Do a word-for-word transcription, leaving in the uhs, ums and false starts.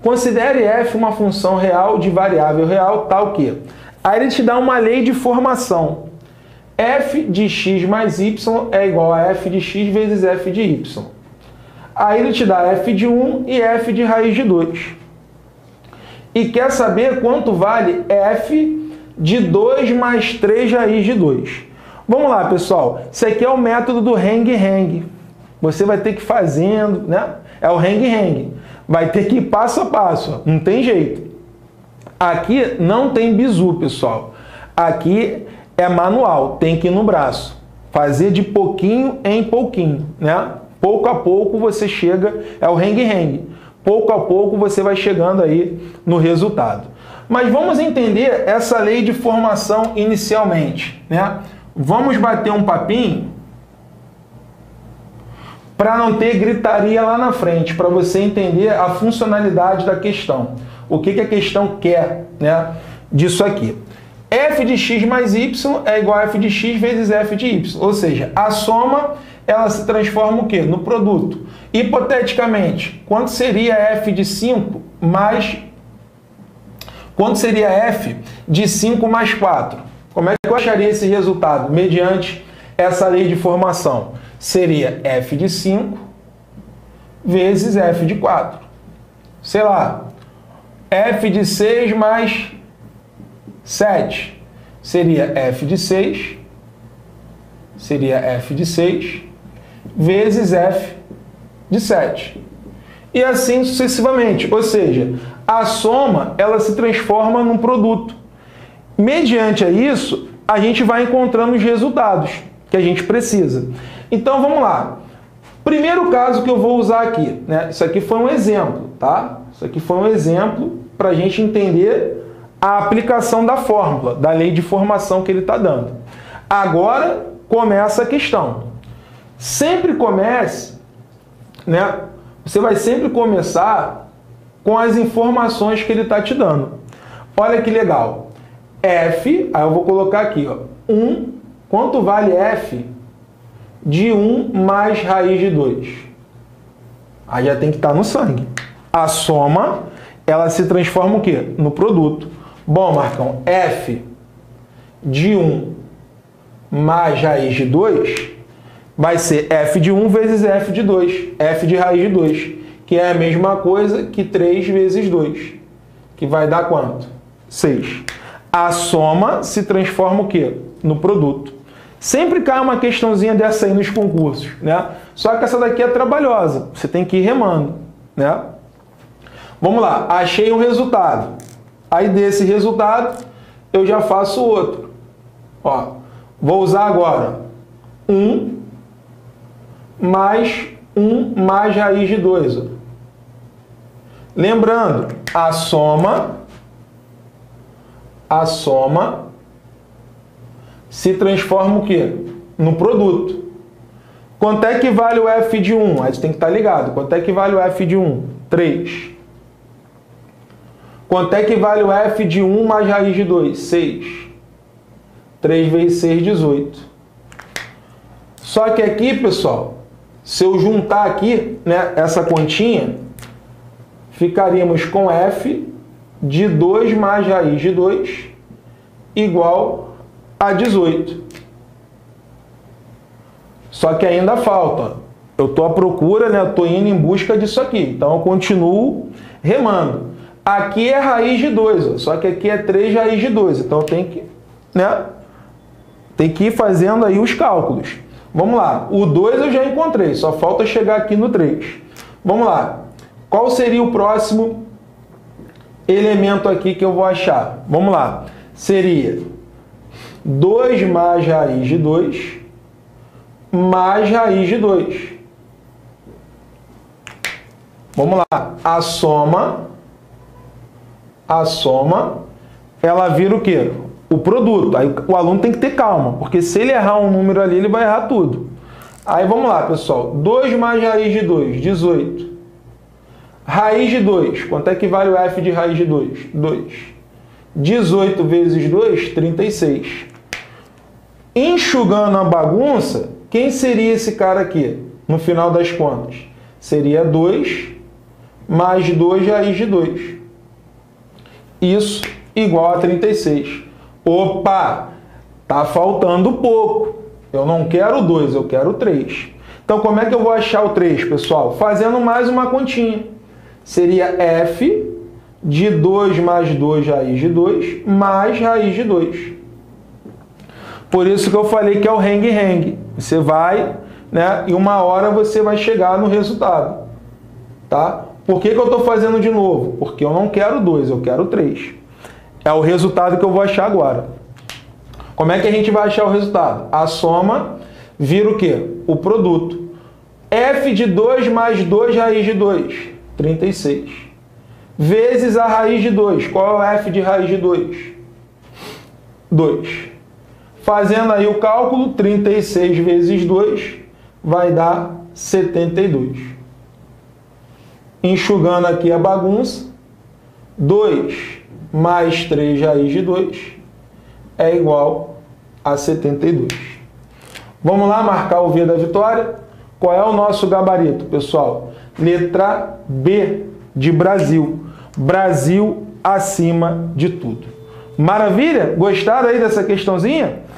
Considere f uma função real de variável real tal que... Aí ele te dá uma lei de formação. F de x mais y é igual a f de x vezes f de y. Aí ele te dá f de um e f de raiz de dois. E quer saber quanto vale f de dois mais três raiz de dois. Vamos lá, pessoal. Isso aqui é o método do hang-hang. Você vai ter que ir fazendo, né? É o hang-hang. Vai ter que ir passo a passo. Não tem jeito. Aqui não tem bizu, pessoal. Aqui é manual. Tem que ir no braço. Fazer de pouquinho em pouquinho, né? Pouco a pouco você chega... É o hang-hang. Pouco a pouco você vai chegando aí no resultado. Mas vamos entender essa lei de formação inicialmente, né? Vamos bater um papinho para não ter gritaria lá na frente, para você entender a funcionalidade da questão. O que, que a questão quer, né, disso aqui. F de x mais y é igual a f de x vezes f de y. Ou seja, a soma ela se transforma o quê? No produto. Hipoteticamente, quanto seria f de cinco mais... Quanto seria f de cinco mais quatro? Como é que eu acharia esse resultado mediante essa lei de formação? Seria f de cinco vezes f de quatro. Sei lá, f de seis mais sete. Seria f de seis, seria f de seis vezes f de sete. E assim sucessivamente. Ou seja, a soma ela se transforma num produto. Mediante a isso, a gente vai encontrando os resultados que a gente precisa. Então, vamos lá. Primeiro caso que eu vou usar aqui, né? Isso aqui foi um exemplo, tá? Isso aqui foi um exemplo para a gente entender a aplicação da fórmula, da lei de formação que ele está dando. Agora, começa a questão. Sempre comece, né? Você vai sempre começar com as informações que ele está te dando. Olha que legal. F, aí eu vou colocar aqui, ó, um, quanto vale f de um mais raiz de dois? Aí já tem que estar no sangue. A soma, ela se transforma o quê? No produto. Bom, Marcão, f de um mais raiz de dois vai ser f de um vezes f de dois, f de raiz de dois, que é a mesma coisa que três vezes dois, que vai dar quanto? seis. A soma se transforma o quê? No produto. Sempre cai uma questãozinha dessa aí nos concursos, né? Só que essa daqui é trabalhosa, você tem que ir remando, né? Vamos lá, achei um resultado. Aí desse resultado, eu já faço outro. Ó, vou usar agora um mais um mais raiz de dois. Ó. Lembrando, a soma, a soma se transforma o quê? No produto. Quanto é que vale o f de um? Aí você tem que estar ligado. Quanto é que vale o f de um? três. Quanto é que vale o f de um mais raiz de dois? seis. três vezes seis, dezoito. Só que aqui, pessoal, se eu juntar aqui, né, essa continha, ficaríamos com f de dois mais raiz de dois igual a dezoito. Só que ainda falta. Eu estou à procura, né? Estou indo em busca disso aqui. Então, eu continuo remando. Aqui é raiz de dois, ó, só que aqui é três raiz de dois. Então, eu tenho que, né, tem que ir fazendo aí os cálculos. Vamos lá. O dois eu já encontrei. Só falta chegar aqui no três. Vamos lá. Qual seria o próximo elemento aqui que eu vou achar? Vamos lá. Seria dois mais raiz de dois mais raiz de dois. Vamos lá. A soma, a soma, ela vira o quê? O produto. Aí o aluno tem que ter calma, porque se ele errar um número ali, ele vai errar tudo. Aí vamos lá, pessoal. dois mais raiz de dois, dezoito. Raiz de dois, quanto é que vale o f de raiz de dois? dois. dezoito vezes dois, trinta e seis. Enxugando a bagunça, quem seria esse cara aqui, no final das contas? Seria dois mais dois raiz de dois. Isso igual a trinta e seis. Opa! Tá faltando pouco. Eu não quero dois, eu quero três. Então, como é que eu vou achar o três, pessoal? Fazendo mais uma continha. Seria f de dois mais dois raiz de dois mais raiz de dois. Por isso que eu falei que é o hang-hang. Você vai, né, e uma hora você vai chegar no resultado. Tá? Por que que eu estou fazendo de novo? Porque eu não quero dois, eu quero três. É o resultado que eu vou achar agora. Como é que a gente vai achar o resultado? A soma vira o quê? O produto. F de dois mais dois raiz de dois, trinta e seis. Vezes a raiz de dois. Qual é o F de raiz de dois? dois. Fazendo aí o cálculo, trinta e seis vezes dois vai dar setenta e dois. Enxugando aqui a bagunça, dois mais três raiz de dois é igual a setenta e dois. Vamos lá marcar o V da vitória? Qual é o nosso gabarito, pessoal? Letra B de Brasil. Brasil acima de tudo. Maravilha? Gostaram aí dessa questãozinha?